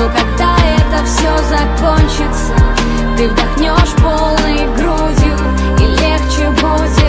Но когда это все закончится, ты вдохнешь полной грудью, и легче будет.